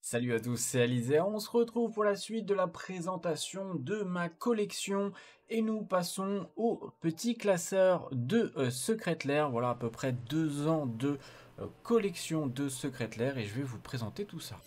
Salut à tous, c'est Alizé. On se retrouve pour la suite de la présentation de ma collection et nous passons au petit classeur de Secret Lair. Voilà à peu près 2 ans de collection de Secret Lair et je vais vous présenter tout ça.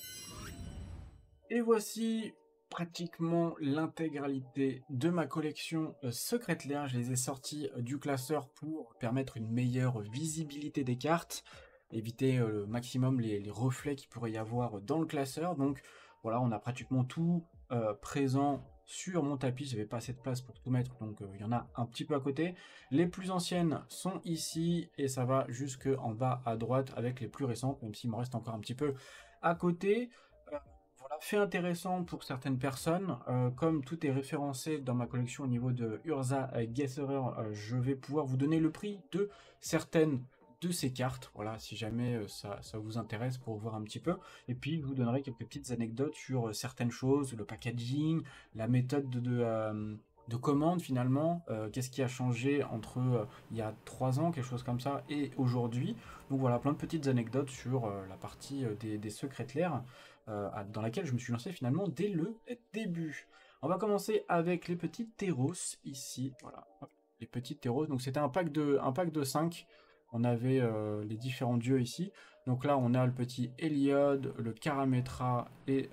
Et voici pratiquement l'intégralité de ma collection Secret Lair. Je les ai sortis du classeur pour permettre une meilleure visibilité des cartes, éviter le maximum les reflets qu'il pourrait y avoir dans le classeur. Donc voilà, on a pratiquement tout présent sur mon tapis. J'avais pas assez de place pour tout mettre, donc il y en a un petit peu à côté. Les plus anciennes sont ici et ça va jusque en bas à droite avec les plus récentes, même s'il me reste encore un petit peu à côté. Voilà, fait intéressant pour certaines personnes, comme tout est référencé dans ma collection au niveau de Urza Gesserer, je vais pouvoir vous donner le prix de certaines de ces cartes, voilà, si jamais ça vous intéresse pour voir un petit peu. Et puis je vous donnerai quelques petites anecdotes sur certaines choses, le packaging, la méthode de commande finalement, qu'est-ce qui a changé entre il y a 3 ans, quelque chose comme ça, et aujourd'hui. Donc voilà, plein de petites anecdotes sur la partie des secrets Lair dans laquelle je me suis lancé finalement dès le début. On va commencer avec les petits terros ici, voilà, hop, les petits terros. Donc c'était un pack de 5. On avait les différents dieux ici. Donc là on a le petit Heliod, le Karametra et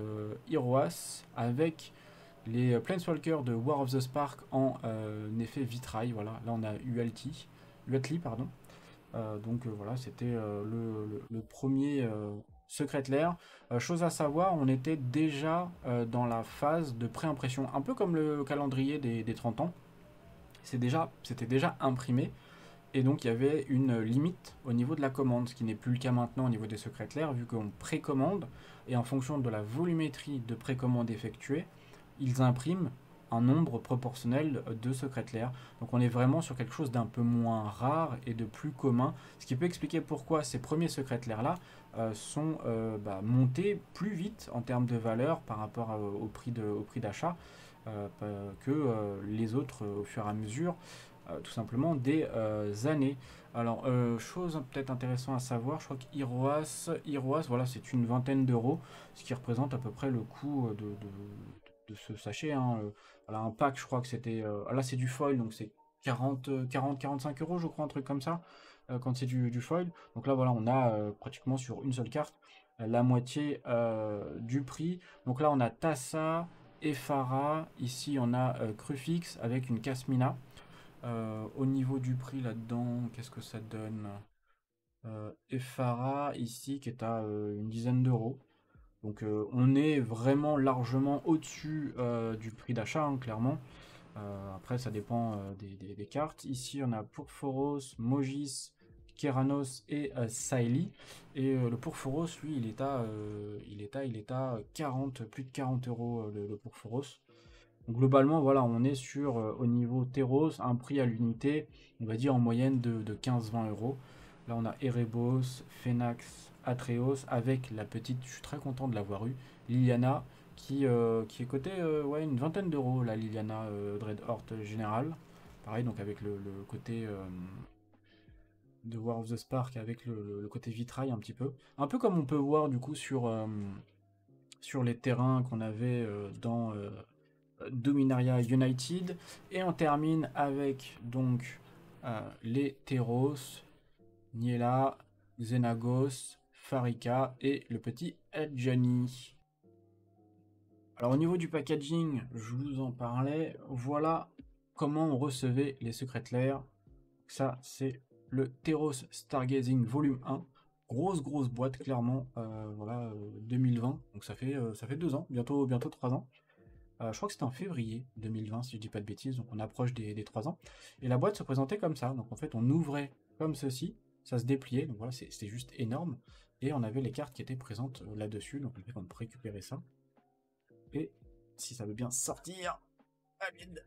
Iroas avec les Planeswalkers de War of the Spark en effet vitrail. Voilà, là on a Uatli, pardon. Donc voilà, c'était le premier Secret Lair. Chose à savoir, on était déjà dans la phase de pré-impression, un peu comme le calendrier des 30 ans. C'était déjà imprimé, et donc il y avait une limite au niveau de la commande, ce qui n'est plus le cas maintenant au niveau des Secret Lair, vu qu'on précommande, et en fonction de la volumétrie de précommande effectuée, ils impriment un nombre proportionnel de Secret Lair. Donc on est vraiment sur quelque chose d'un peu moins rare et de plus commun, ce qui peut expliquer pourquoi ces premiers Secret Lair là sont montés plus vite en termes de valeur par rapport au prix d'achat que les autres au fur et à mesure tout simplement des années. Alors, chose peut-être intéressante à savoir, je crois qu'Iroas, voilà, c'est une vingtaine d'euros, ce qui représente à peu près le coût de ce sachet, hein. Voilà, un pack, je crois que c'était. Là, c'est du foil, donc c'est 45 euros, je crois, un truc comme ça, quand c'est du foil. Donc là, voilà, on a pratiquement sur une seule carte la moitié du prix. Donc là, on a Tassa, Efara, ici, on a Crufix avec une Casmina. Au niveau du prix là-dedans, qu'est-ce que ça donne? Efara ici qui est à une dizaine d'euros. Donc on est vraiment largement au-dessus du prix d'achat, hein, clairement. Après ça dépend des cartes. Ici on a Purphoros, Mogis, Keranos et Saeli. Et le Purphoros, lui, il est à 40, plus de 40 euros le Purphoros. Donc, globalement, voilà, on est sur, au niveau Teros, un prix à l'unité, on va dire en moyenne de 15-20 euros. Là, on a Erebos, Phénax, Atreos, avec la petite, je suis très content de l'avoir eu, Liliana, qui est cotée ouais, une vingtaine d'euros, la Liliana Dreadhort Général. Pareil, donc avec le côté de War of the Spark, avec le côté vitrail un petit peu. Un peu comme on peut voir du coup sur les terrains qu'on avait dans Dominaria United. Et on termine avec donc les Teros, Niela, Xenagos, Farika et le petit Eljani. Alors au niveau du packaging, je vous en parlais, voilà comment on recevait les Secret Lair. Ça c'est le Teros Stargazing Volume 1. Grosse boîte clairement, voilà, 2020, donc ça fait 2 ans, bientôt 3 ans. Je crois que c'était en février 2020, si je dis pas de bêtises, donc on approche des 3 ans. Et la boîte se présentait comme ça, donc en fait on ouvrait comme ceci, ça se dépliait, donc voilà, c'était juste énorme. Et on avait les cartes qui étaient présentes là-dessus, donc on peut récupérer ça. Et si ça veut bien sortir, ah, vide.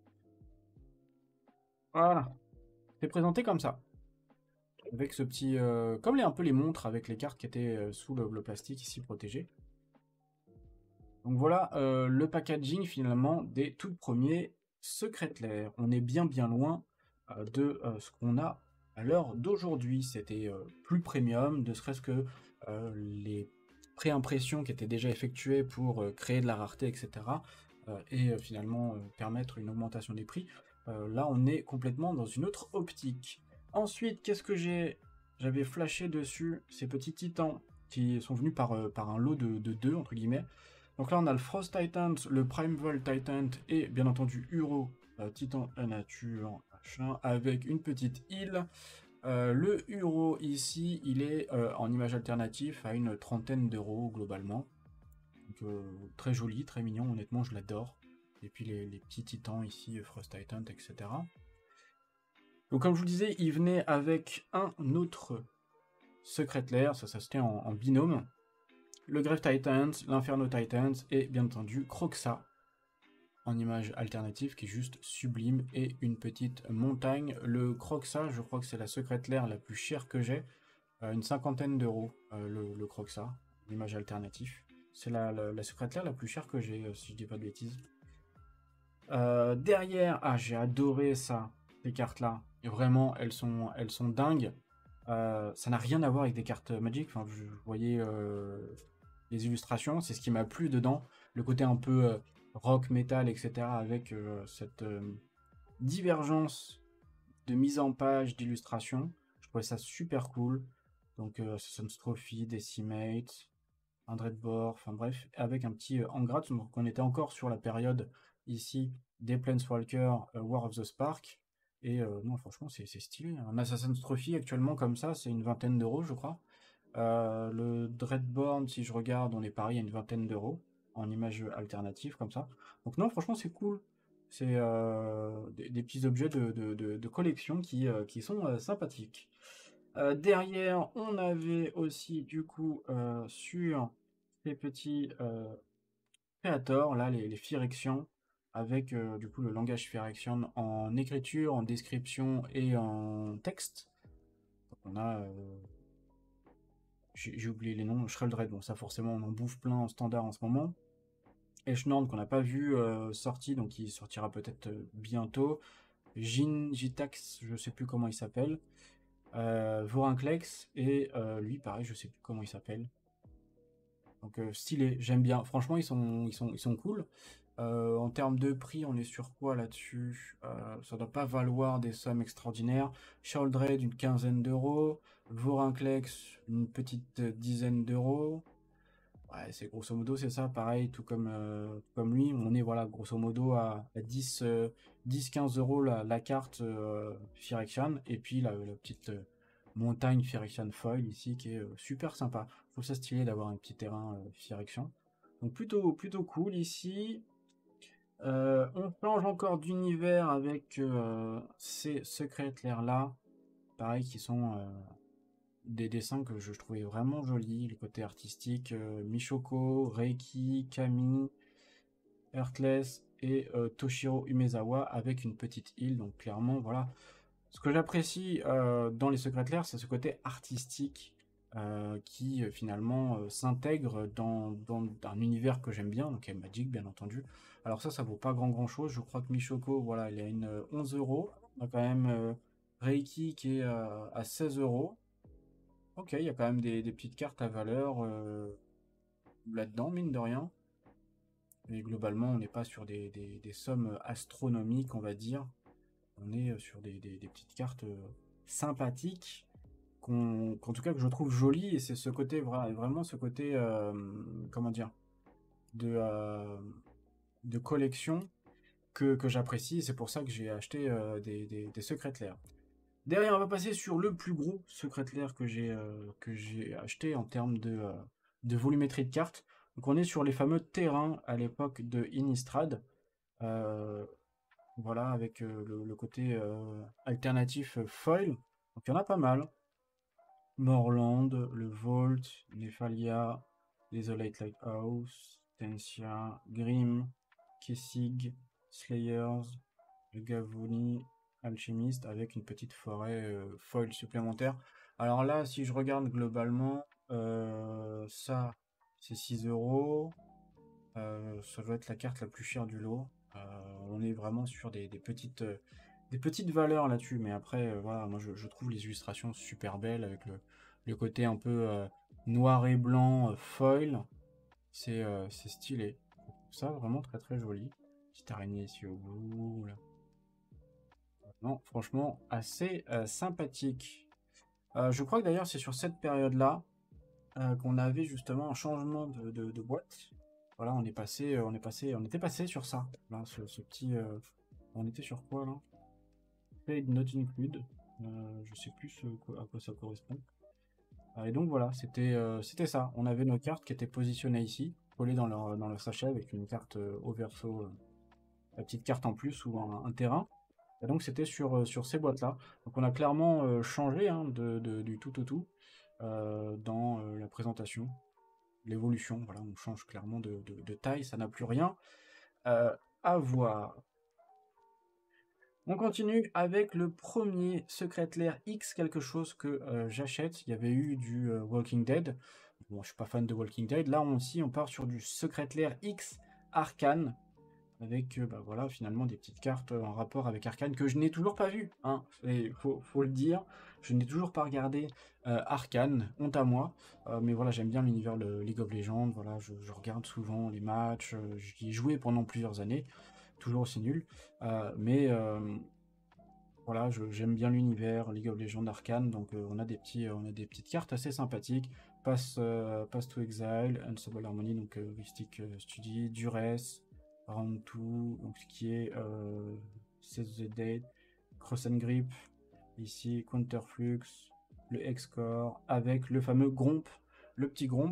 Voilà, c'est présenté comme ça. Avec ce petit... comme un peu les montres avec les cartes qui étaient sous le plastique ici protégé. Donc voilà le packaging finalement des tout premiers Secret Lair. On est bien loin de ce qu'on a à l'heure d'aujourd'hui. C'était plus premium, ne serait-ce que les pré-impression qui était déjà effectuée pour créer de la rareté, etc. Finalement permettre une augmentation des prix. Là, on est complètement dans une autre optique. Ensuite, qu'est-ce que j'avais flashé dessus ces petits titans qui sont venus par un lot de deux, entre guillemets. Donc là, on a le Frost Titan, le Primeval Titan et bien entendu Uro, Titan nature, machin, avec une petite île. Le Uro ici, il est en image alternative à une trentaine d'euros globalement. Donc, très joli, très mignon, honnêtement je l'adore. Et puis les petits titans ici, Frost Titan, etc. Donc comme je vous disais, il venait avec un autre Secret Lair, ça se tient en binôme. Le Grave Titans, l'Inferno Titans et bien entendu Croxa en image alternative qui est juste sublime et une petite montagne. Le Croxa, je crois que c'est la Secret Lair la plus chère que j'ai, une cinquantaine d'euros le Croxa, en image alternative. C'est la Secret Lair la plus chère que j'ai, si je dis pas de bêtises. Derrière, j'ai adoré ça, ces cartes-là. Et vraiment, elles sont dingues. Ça n'a rien à voir avec des cartes Magic. Enfin, je voyais les illustrations, c'est ce qui m'a plu dedans. Le côté un peu rock, metal, etc. avec cette divergence de mise en page, d'illustration. Je trouvais ça super cool. Donc, Assassin's Trophy, Decimate, un Dreadbore, enfin bref, avec un petit Angrat. Donc, on était encore sur la période ici des Planeswalker War of the Spark. Et non, franchement, c'est stylé. Un Assassin's Trophy actuellement comme ça, c'est une vingtaine d'euros, je crois. Le Dreadborn, si je regarde, on est pareil à une vingtaine d'euros en image alternative comme ça. Donc non, franchement, c'est cool. C'est des petits objets de collection qui sont sympathiques. Derrière, on avait aussi du coup sur ces petits créators, là, les Phyrexians, avec du coup le langage Phyrexian en écriture, en description et en texte. Donc on a j'ai oublié les noms, Shreldred, bon ça forcément on en bouffe plein en standard en ce moment. Echnord qu'on n'a pas vu sorti, donc il sortira peut-être bientôt. Jitax, je sais plus comment il s'appelle. Vorinclex, et lui pareil, je sais plus comment il s'appelle. Donc stylé, j'aime bien. Franchement, ils sont cool. En termes de prix, on est sur quoi là-dessus? Ça doit pas valoir des sommes extraordinaires. Shieldred, une quinzaine d'euros. Vorinclex, une petite dizaine d'euros. Ouais, c'est grosso modo, c'est ça, pareil, tout comme lui. On est, voilà, grosso modo à 10-15 euros la carte Phyrexian. Et puis la petite montagne Phyrexian Foil ici qui est super sympa. Je trouve ça stylé d'avoir un petit terrain Phyrexian. Donc plutôt cool ici. On change encore d'univers avec ces Secret Lair là, pareil, qui sont des dessins que je trouvais vraiment jolis, le côté artistique, Michoko, Reiki, Kami, Heartless et Toshiro Umezawa avec une petite île, donc clairement voilà. Ce que j'apprécie dans les Secret Lair, c'est ce côté artistique qui finalement s'intègre dans un univers que j'aime bien, donc il y a Magic bien entendu. Alors ça vaut pas grand chose. Je crois que Michoko, voilà, il a une 11 euros. On a quand même Reiki qui est à 16 euros. Ok, il y a quand même des petites cartes à valeur là-dedans, mine de rien. Mais globalement, on n'est pas sur des sommes astronomiques, on va dire. On est sur des petites cartes sympathiques, qu'en tout cas que je trouve jolies, et c'est ce côté, vraiment ce côté, comment dire, de, euh, de collection que j'apprécie, et c'est pour ça que j'ai acheté des Secret Lair. Derrière, on va passer sur le plus gros Secret Lair que j'ai acheté en termes de volumétrie de cartes. Donc on est sur les fameux terrains à l'époque de Innistrad. Euh, voilà, avec le côté alternatif foil. Donc il y en a pas mal. Morland, le Vault, Nephalia, Desolate Lighthouse, Tensia, Grim, Kessig, Slayers, le Gavoni, Alchimiste, avec une petite forêt foil supplémentaire. Alors là, si je regarde globalement, ça, c'est 6 euros. Ça doit être la carte la plus chère du lot. On est vraiment sur des petites valeurs là-dessus, mais après, voilà, moi je trouve les illustrations super belles avec le côté un peu noir et blanc foil. C'est stylé. Ça, vraiment très très joli. Petite araignée ici au bout. Là. Non, franchement, assez sympathique. Je crois que d'ailleurs, c'est sur cette période-là qu'on avait justement un changement de boîte. Voilà, on était passé sur ça. Là, ce petit. On était sur quoi là? Paid not include. Je sais plus à quoi ça correspond. Et donc voilà, c'était ça. On avait nos cartes qui étaient positionnées ici, collées dans leur sachet avec une carte au verso, la petite carte en plus ou un terrain. Et donc c'était sur ces boîtes-là. Donc on a clairement changé hein, du tout au tout dans la présentation, l'évolution. Voilà, on change clairement de taille, ça n'a plus rien à voir. On continue avec le premier Secret Lair X, quelque chose que j'achète. Il y avait eu du Walking Dead. Bon, je suis pas fan de Walking Dead. Là aussi, on part sur du Secret Lair X Arcane. Avec bah, voilà, finalement des petites cartes en rapport avec Arcane que je n'ai toujours pas vu. Hein. Il faut le dire. Je n'ai toujours pas regardé Arcane, honte à moi. Mais voilà, j'aime bien l'univers de League of Legends. Voilà, je regarde souvent les matchs. J'y ai joué pendant plusieurs années. Toujours aussi nul. Mais voilà, j'aime bien l'univers League of Legends Arcane, donc on a on a des petites cartes assez sympathiques. Pass to Exile, Unstable Harmony, donc Ristic Study, Duress, Round 2, donc ce qui est Seize the Date, Cross and Grip, ici Counterflux, le X-Core, avec le fameux Gromp, le petit Gromp.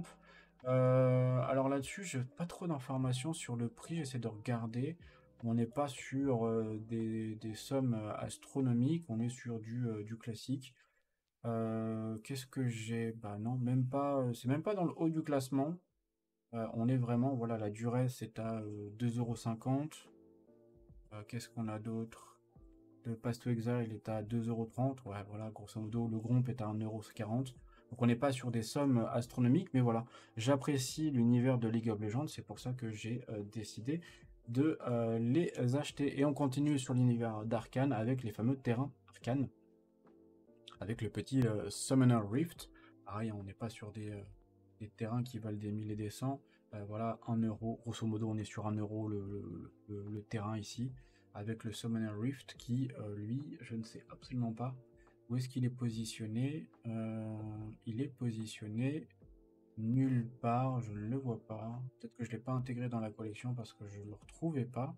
Alors là-dessus, j'ai pas trop d'informations sur le prix, j'essaie de regarder. On n'est pas sur des sommes astronomiques, on est sur du classique. Qu'est-ce que j'ai? Bah non, même pas, c'est même pas dans le haut du classement. On est vraiment, voilà, la durée c'est à 2,50 €. Qu'est-ce qu'on a d'autre? Le Pass to Exile il est à 2,30 €. Ouais, voilà, grosso modo, le Gromp est à 1,40 €. Donc on n'est pas sur des sommes astronomiques, mais voilà, j'apprécie l'univers de League of Legends, c'est pour ça que j'ai décidé de les acheter. Et on continue sur l'univers d'Arcane avec les fameux terrains Arcane, avec le petit Summoner Rift. Pareil, on n'est pas sur des terrains qui valent des 1000 et des 100. Voilà, 1 €, grosso modo on est sur 1 € le terrain ici, avec le Summoner Rift qui, lui, je ne sais absolument pas où est-ce qu'il est positionné. Il est positionné nulle part, je ne le vois pas. Peut-être que je ne l'ai pas intégré dans la collection parce que je ne le retrouvais pas.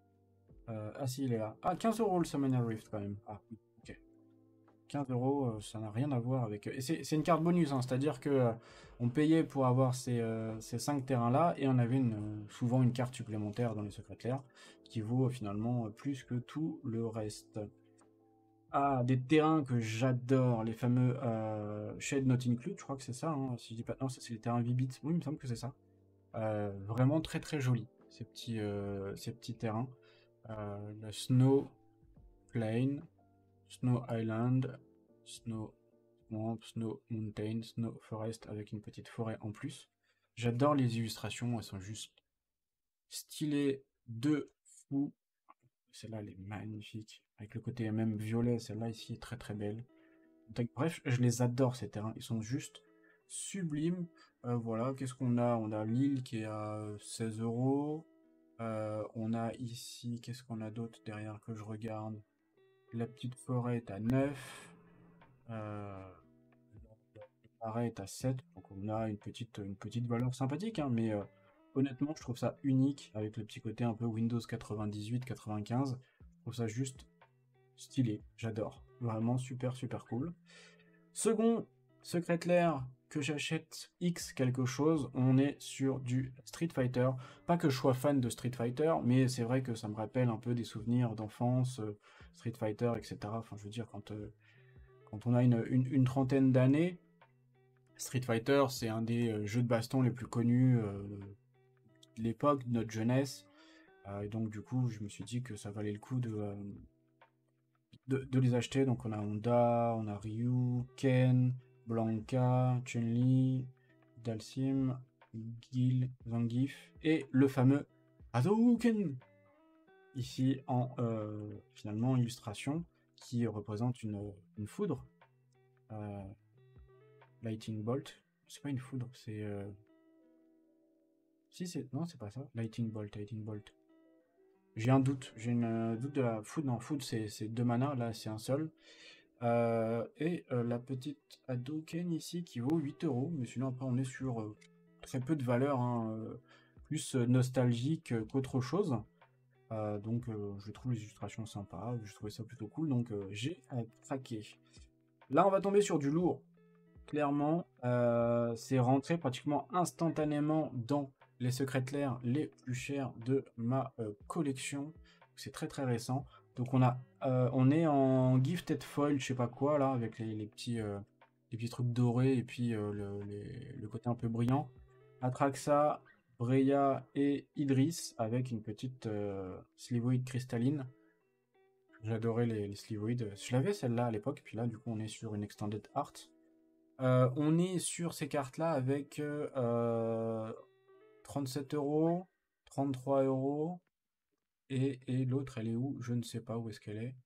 Ah si, il est là. Ah, 15 € le Summoner Rift quand même. Ah oui, ok. 15 €, ça n'a rien à voir avec. Et c'est une carte bonus, hein, c'est-à-dire que on payait pour avoir ces 5 terrains-là, et on avait souvent une carte supplémentaire dans les secrets clairs qui vaut finalement plus que tout le reste. Ah, des terrains que j'adore, les fameux Shade Not Include, je crois que c'est ça, hein, si je dis pas. Non, ça c'est les terrains V-Bit, oui, il me semble que c'est ça. Vraiment très très joli, ces petits terrains. La Snow Plain, Snow Island, Snow Swamp, Snow Mountain, Snow Forest avec une petite forêt en plus. J'adore les illustrations, elles sont juste stylées de fou. Celle-là, elle est magnifique. Avec le côté même violet, celle-là ici est très très belle. Donc, bref, je les adore ces terrains, ils sont juste sublimes. Voilà, qu'est-ce qu'on a? On a l'île qui est à 16 €. On a ici, qu'est-ce qu'on a d'autre derrière que je regarde? La petite forêt est à 9. Le marais est à 7. Donc on a une petite valeur sympathique, hein, mais honnêtement, je trouve ça unique avec le petit côté un peu Windows 98, 95. Je trouve ça juste stylé. J'adore. Vraiment super, super cool. Second Secret Lair que j'achète X quelque chose, on est sur du Street Fighter. Pas que je sois fan de Street Fighter, mais c'est vrai que ça me rappelle un peu des souvenirs d'enfance, Street Fighter, etc. Enfin, je veux dire, quand on a une trentaine d'années, Street Fighter, c'est un des jeux de baston les plus connus de l'époque, de notre jeunesse. Et donc, du coup, je me suis dit que ça valait le coup de les acheter. Donc, on a Honda, on a Ryu, Ken, Blanca, Chun-Li, Dalsim, Gil, Zangief et le fameux Hadouken ici en finalement illustration qui représente une foudre, Lightning Bolt. C'est pas une foudre, c'est... Si, c'est... Non, c'est pas ça. Lightning Bolt, Lightning Bolt. J'ai un doute. J'ai une doute de la foudre. Non, foudre, c'est 2 mana. Là, c'est un seul. La petite Hadouken ici qui vaut 8 euros. Mais sinon, après, on est sur très peu de valeur. Hein, plus nostalgique qu'autre chose. Je trouve les illustrations sympas. Je trouvais ça plutôt cool. Donc, j'ai craqué. Là, on va tomber sur du lourd. Clairement, c'est rentré pratiquement instantanément dans les secrets-clairs les plus chers de ma collection. C'est très très récent. Donc on est en gifted foil, je sais pas quoi là, avec les petits trucs dorés et puis le côté un peu brillant. Atraxa, Breya et Idris avec une petite slivoïde cristalline. J'adorais les slivoïdes. Je l'avais celle-là à l'époque, puis là du coup on est sur une extended art. On est sur ces cartes-là avec 37 euros, 33 euros. Et l'autre, elle est où? Je ne sais pas où est-ce qu'elle est.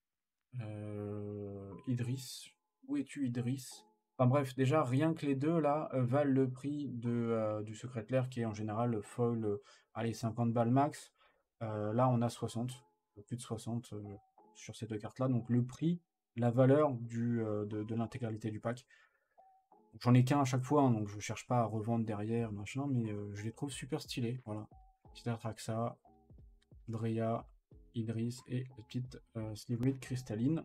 Idriss. Où es-tu, Idriss? Enfin bref, déjà, rien que les deux, là, valent le prix du Secret Lair, qui est en général foil, allez, 50 balles max. Là, on a 60, plus de 60 sur ces deux cartes-là. Donc le prix, la valeur de l'intégralité du pack. J'en ai qu'un à chaque fois, hein, donc je cherche pas à revendre derrière, machin, mais je les trouve super stylés. Voilà. Petite Atraxa, Drea, Idris et la petite Slivoid cristalline.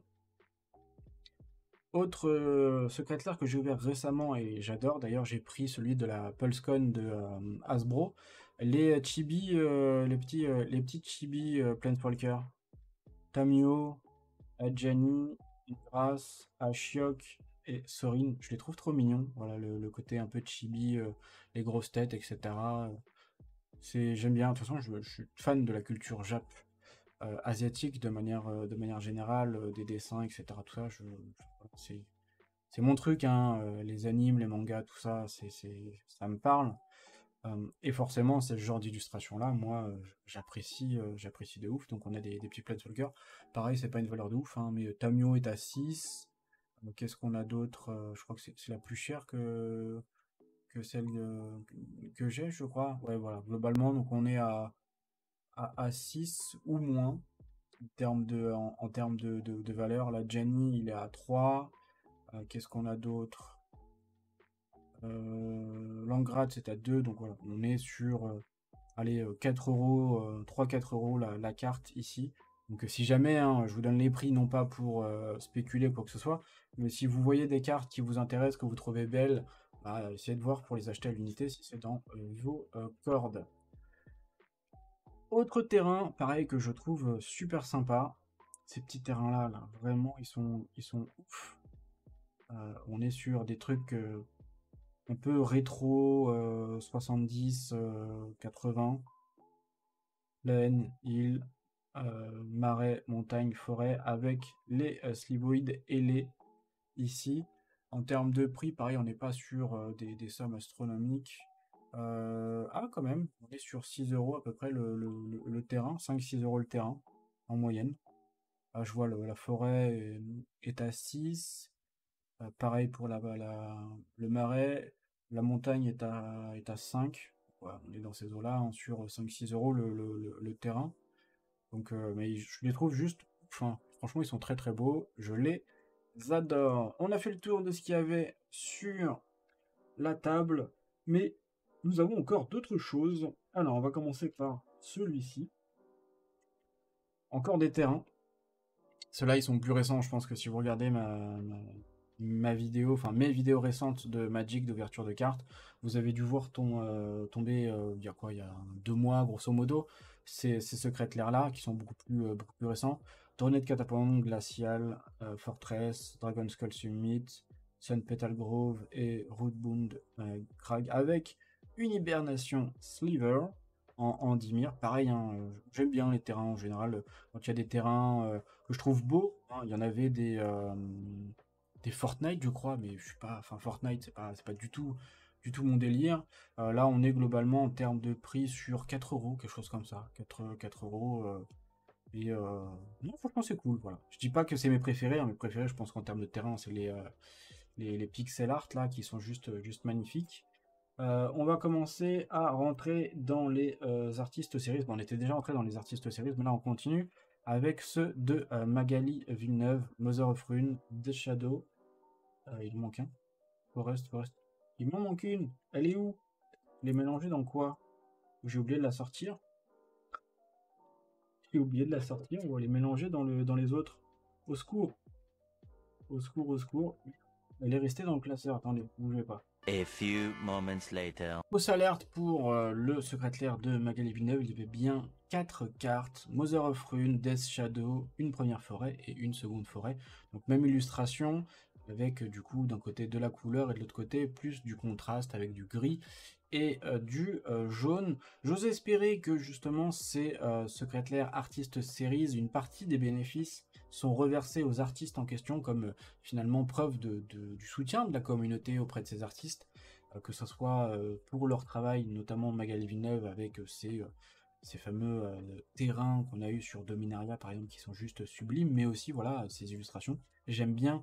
Autre Secret Lair que j'ai ouvert récemment et j'adore, d'ailleurs j'ai pris celui de la PulseCon de Hasbro. Les chibi, les petits chibi Planeswalker. Tamio, Adjani, Indras, Ashiok et Sorin, je les trouve trop mignons. Voilà, le côté un peu chibi, les grosses têtes, etc. J'aime bien. De toute façon, je suis fan de la culture asiatique de manière générale, des dessins, etc. Tout ça, c'est mon truc, hein. Les animes, les mangas, tout ça, ça me parle. Et forcément, c'est ce genre d'illustration-là, moi, j'apprécie de ouf. Donc on a des petits Planeswalkers. Pareil, c'est pas une valeur de ouf, hein, mais Tamio est à 6. Qu'est-ce qu'on a d'autre? Je crois que c'est la plus chère que celle que j'ai, je crois. Ouais, voilà, globalement, donc on est à 6 ou moins en termes de valeur. La Jenny, il est à 3. Qu'est-ce qu'on a d'autre? Langrad, c'est à 2, donc voilà, on est sur allez, 4 euros, 3-4 euros la carte ici. Donc si jamais, hein, je vous donne les prix, non pas pour spéculer quoi que ce soit, mais si vous voyez des cartes qui vous intéressent, que vous trouvez belles, bah, essayez de voir pour les acheter à l'unité si c'est dans vos cordes. Autre terrain, pareil, que je trouve super sympa. Ces petits terrains-là, là, vraiment, ils sont ouf. On est sur des trucs un peu rétro, 70, 80. Plaine, île, marais, montagne, forêt, avec les slivoïdes ailés ici. En termes de prix, pareil, on n'est pas sur des sommes astronomiques. Quand même, on est sur 6 euros à peu près le terrain, 5-6 euros le terrain, en moyenne. Je vois la forêt est à 6. Pareil pour le marais, la montagne est à 5. Voilà, on est dans ces eaux-là, hein, sur 5-6 euros le terrain. Donc, mais je les trouve juste, enfin, franchement, ils sont très très beaux. Je les adore. On a fait le tour de ce qu'il y avait sur la table, mais nous avons encore d'autres choses. Alors, on va commencer par celui-ci. Encore des terrains. Ceux-là, ils sont plus récents. Je pense que si vous regardez ma vidéo, enfin mes vidéos récentes de Magic, d'ouverture de cartes, vous avez dû voir tomber, il y a quoi, il y a 2 mois, grosso modo, ces Secret Lair-là, qui sont beaucoup plus récents. Tournée de Catapon, Glacial, Fortress, Dragon Skull Summit, Sun Petal Grove et Rootbound Crag, avec une hibernation Sliver en Dimir. Pareil, hein, j'aime bien les terrains en général. Quand il y a des terrains que je trouve beaux, hein, il y en avait des Fortnite, je crois, mais je suis pas. Enfin, Fortnite, c'est pas du tout mon délire. Là, on est globalement en termes de prix sur 4 euros, quelque chose comme ça. 4 euros. Non, franchement, c'est cool. Voilà. Je dis pas que c'est mes préférés. Hein, mes préférés, je pense qu'en termes de terrain, c'est les pixel art là qui sont juste magnifiques. On va commencer à rentrer dans les artistes series. Bon, on était déjà entré dans les artistes series, mais là on continue avec ceux de Magali Villeneuve, Mother of Rune, The Shadow. Il manque un. Forest. Il m'en manque une. Elle est où? Elle est mélangée dans quoi? J'ai oublié de la sortir. J'ai oublié de la sortir ou elle est mélangée dans les autres. Au secours. Au secours. Elle est restée dans le classeur. Attendez, bougez pas. A few moments later. Fausse alerte pour le secrétaire de Magali Villeneuve, il y avait bien 4 cartes, Mother of Rune, Death Shadow, une première forêt et une seconde forêt. Donc même illustration, avec du coup d'un côté de la couleur et de l'autre côté plus du contraste avec du gris et du jaune. J'ose espérer que justement ces secrétaires artistes series, une partie des bénéfices sont reversés aux artistes en question comme finalement preuve du soutien de la communauté auprès de ces artistes, que ce soit pour leur travail, notamment Magali Villeneuve avec ces fameux terrains qu'on a eu sur Dominaria par exemple qui sont juste sublimes, mais aussi voilà ces illustrations. J'aime bien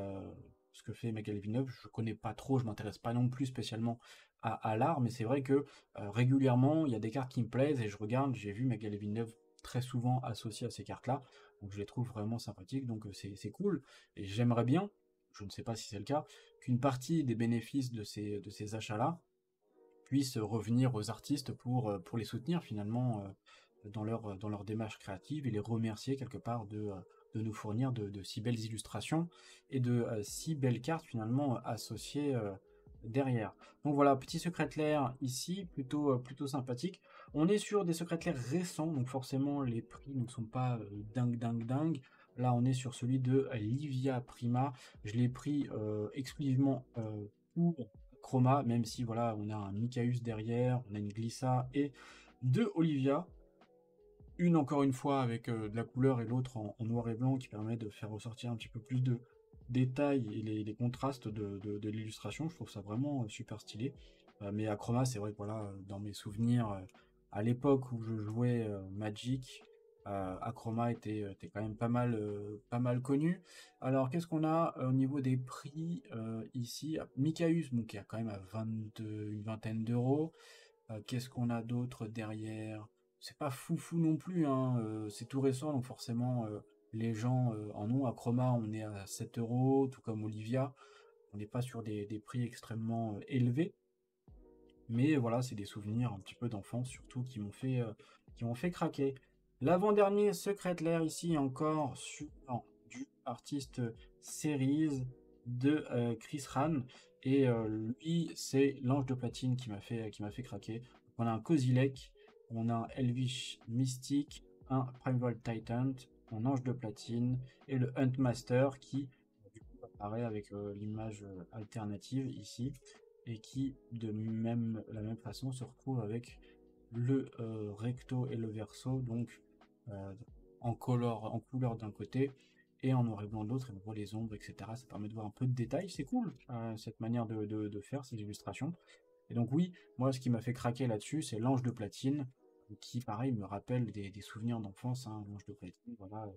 ce que fait Magali Villeneuve, je connais pas trop, je m'intéresse pas non plus spécialement à l'art, mais c'est vrai que régulièrement il y a des cartes qui me plaisent et je regarde, j'ai vu Magali Villeneuve très souvent associée à ces cartes-là, donc je les trouve vraiment sympathiques, donc c'est cool, et j'aimerais bien, je ne sais pas si c'est le cas, qu'une partie des bénéfices de ces achats-là puisse revenir aux artistes pour les soutenir finalement dans leur démarche créative et les remercier quelque part de nous fournir de si belles illustrations et de si belles cartes finalement associées derrière. Donc voilà, petit secrétaire ici, plutôt sympathique. On est sur des secrétaires récents, donc forcément les prix ne sont pas dingue. Là on est sur celui de Livia Prima. Je l'ai pris exclusivement pour Chroma, même si voilà, on a un Mikaeus derrière, on a une Glissa et deux Olivia. Une encore une fois avec de la couleur et l'autre en noir et blanc qui permet de faire ressortir un petit peu plus de détails et les contrastes de l'illustration. Je trouve ça vraiment super stylé. Mais à Chroma, c'est vrai que voilà, dans mes souvenirs, à l'époque où je jouais Magic, Achroma était quand même pas mal connu. Alors qu'est-ce qu'on a au niveau des prix ici? Mikaeus, bon, qui est quand même à une vingtaine d'euros. Qu'est-ce qu'on a d'autre derrière? C'est pas foufou non plus, hein, c'est tout récent, donc forcément les gens en ont. À Chroma, on est à 7 euros, tout comme Olivia. On n'est pas sur des prix extrêmement élevés. Mais voilà, c'est des souvenirs un petit peu d'enfance surtout qui m'ont fait craquer. L'avant-dernier Secret Lair ici encore sur du artiste series de Chris Ran. Et lui, c'est l'ange de platine qui m'a fait craquer. On a un Kozilek, on a un Elvish Mystique, un Primeval Titan, un ange de platine et le Huntmaster qui du coup apparaît avec l'image alternative ici et qui de la même façon se retrouve avec le recto et le verso, donc euh, en couleur d'un côté et en noir et blanc de l'autre, et on voit les ombres, etc. Ça permet de voir un peu de détails, c'est cool cette manière de faire ces illustrations. Et donc oui, moi ce qui m'a fait craquer là-dessus, c'est l'ange de platine, qui pareil me rappelle des souvenirs d'enfance, hein, l'ange de platine, voilà,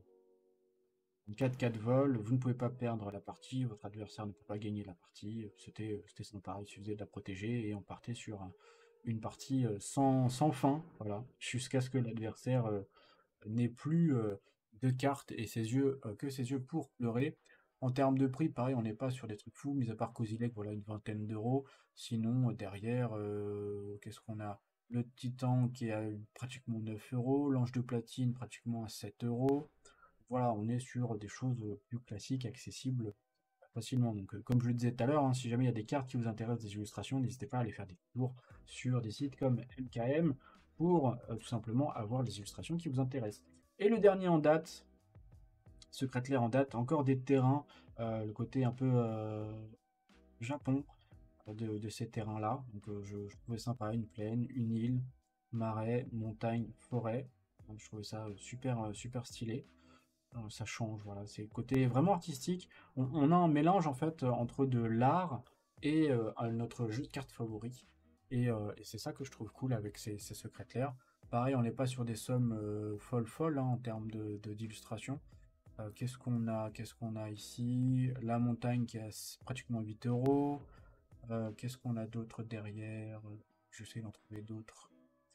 4-4 vol, vous ne pouvez pas perdre la partie, votre adversaire ne peut pas gagner la partie. C'était sympa, il suffisait de la protéger et on partait sur une partie sans fin, voilà, jusqu'à ce que l'adversaire n'ait plus de cartes et que ses yeux pour pleurer. En termes de prix, pareil, on n'est pas sur des trucs fous, mis à part Kozilek, voilà, une vingtaine d'euros. Sinon, derrière, qu'est-ce qu'on a? Le Titan qui est à pratiquement 9 euros, l'Ange de Platine pratiquement à 7 euros. Voilà, on est sur des choses plus classiques, accessibles facilement. Donc, comme je le disais tout à l'heure, hein, si jamais il y a des cartes qui vous intéressent, des illustrations, n'hésitez pas à aller faire des tours sur des sites comme MKM pour tout simplement avoir les illustrations qui vous intéressent. Et le dernier en date, Secret Lair en date, encore des terrains, le côté un peu Japon de ces terrains-là. Donc, je trouvais sympa, une plaine, une île, marais, montagne, forêt. Donc, je trouvais ça super stylé. Ça change, voilà, c'est le côté vraiment artistique. On a un mélange en fait entre de l'art et notre jeu de cartes favori. Et c'est ça que je trouve cool avec ces secrets clairs. Pareil, on n'est pas sur des sommes folles hein, en termes d'illustration. Qu'est-ce qu'on a ici? La montagne qui est à pratiquement 8 euros. Qu'est-ce qu'on a d'autre derrière? J'essaie d'en trouver d'autres.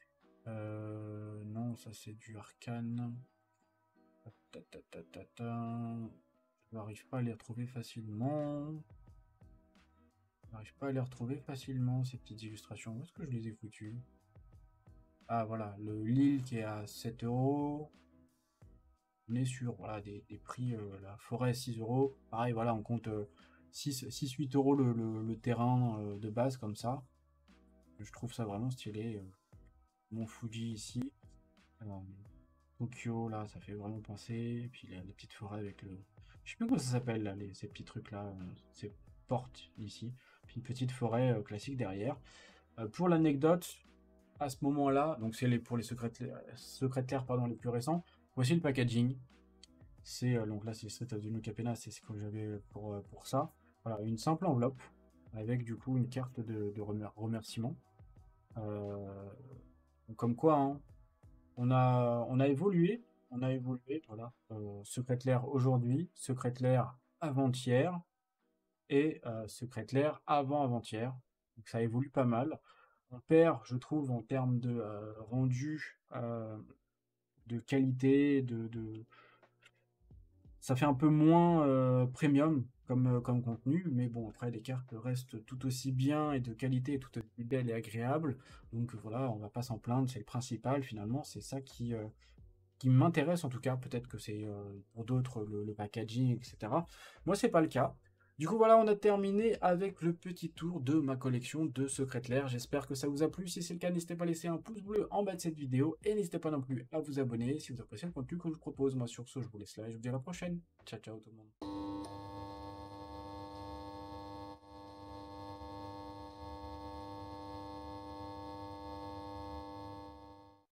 Non, ça c'est du arcane. Ta, ta, ta, ta, ta. Je n'arrive pas à les retrouver facilement. Je n'arrive pas à les retrouver facilement, ces petites illustrations. Où est-ce que je les ai foutues? Ah voilà, le Lille qui est à 7 euros. On est sur voilà, des prix, la forêt 6 euros. Pareil, voilà, on compte 6-8 euros le terrain de base comme ça. Je trouve ça vraiment stylé. Mont Fuji ici. Tokyo, là, ça fait vraiment penser. Et puis les petites forêts avec le. Je sais plus comment ça s'appelle, là, ces petits trucs-là. Ces portes ici. Puis une petite forêt classique derrière. Pour l'anecdote, à ce moment-là, donc c'est pour les secrétaires pardon, les plus récents, voici le packaging. C'est donc là, c'est Street of the New Capenna, c'est ce que j'avais pour ça. Voilà, une simple enveloppe avec du coup une carte de remerciement. Comme quoi, hein, on a évolué, voilà. Secrétaire aujourd'hui, secrétaire avant-hier et secrétaire avant-avant-hier. Donc ça évolue pas mal. On perd, je trouve, en termes de rendu, de qualité, ça fait un peu moins premium comme contenu, mais bon, après, les cartes restent tout aussi bien et de qualité, et tout aussi belles et agréables. Donc voilà, on va pas s'en plaindre, c'est le principal finalement, c'est ça qui m'intéresse en tout cas. Peut-être que c'est pour d'autres le packaging, etc. Moi, c'est pas le cas. Du coup, voilà, on a terminé avec le petit tour de ma collection de secrétaires. J'espère que ça vous a plu. Si c'est le cas, n'hésitez pas à laisser un pouce bleu en bas de cette vidéo. Et n'hésitez pas non plus à vous abonner si vous appréciez le contenu que je vous propose. Moi, sur ce, je vous laisse là et je vous dis à la prochaine. Ciao, ciao tout le monde.